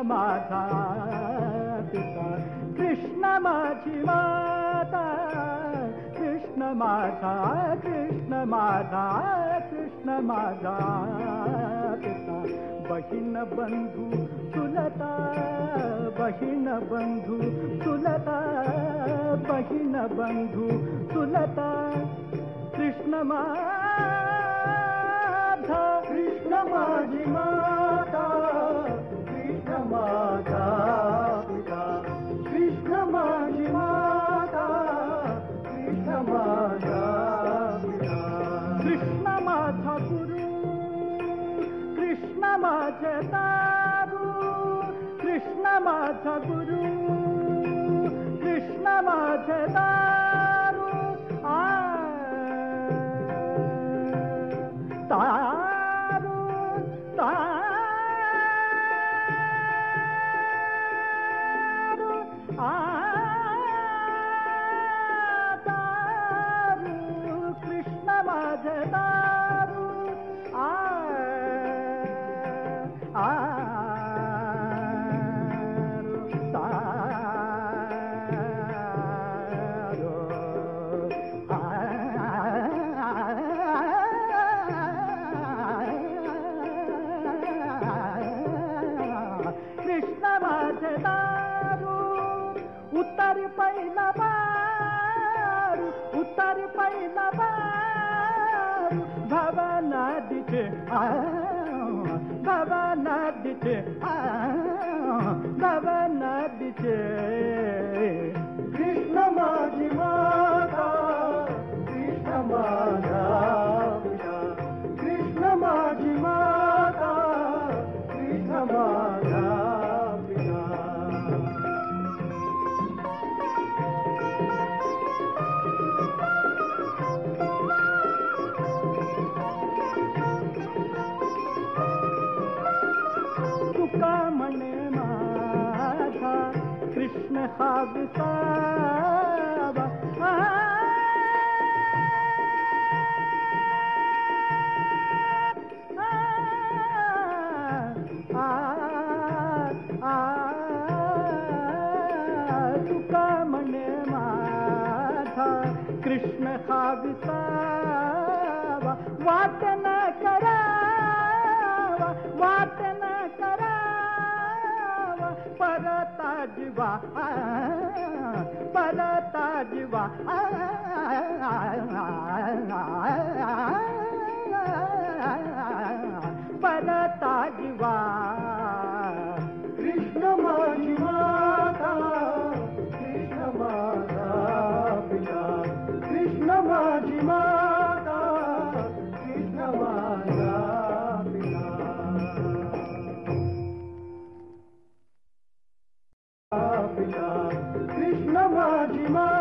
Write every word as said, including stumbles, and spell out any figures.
माझा पिता, कृष्ण माझी माता, कृष्ण माझा, कृष्ण माझा, कृष्ण माझा पिता. बहीण बंधू चुलता, बहीण बंधू चुलता, बहीण बंधू चुलता. कृष्ण माझा, कृष्ण माझी माता, कृष्ण माझा पिता, कृष्ण माझी माता, कृष्ण माझा पिता. कृष्ण माझा गुरु, कृष्ण माझे दारू, कृष्ण माझा गुरु, कृष्ण माझे दारू. आ तारू तारू आ तारू, कृष्ण माझे दारू. आ आ उत्तर पहिला बारू, उत्तर पहिला बारू. भवनदीचे भवनदीचे भवनदीचे. कृष्ण माझी माता, कृष्ण माझा पिता, कृष्ण माझी माता, कृष्ण माझा पिता. तुका म्हणे माझा कृष्ण हा विसावा. तुका म्हणे माझा कृष्ण हा विसावा. वाट न करावा, वाट न करावा, परता जीवा, परता जीवा. परता जीवा. कृष्ण माझी माता, कृष्ण माझा पिता, कृष्ण माझी माता, कृष्ण माझा पिता. पिता, कृष्ण माझी माता.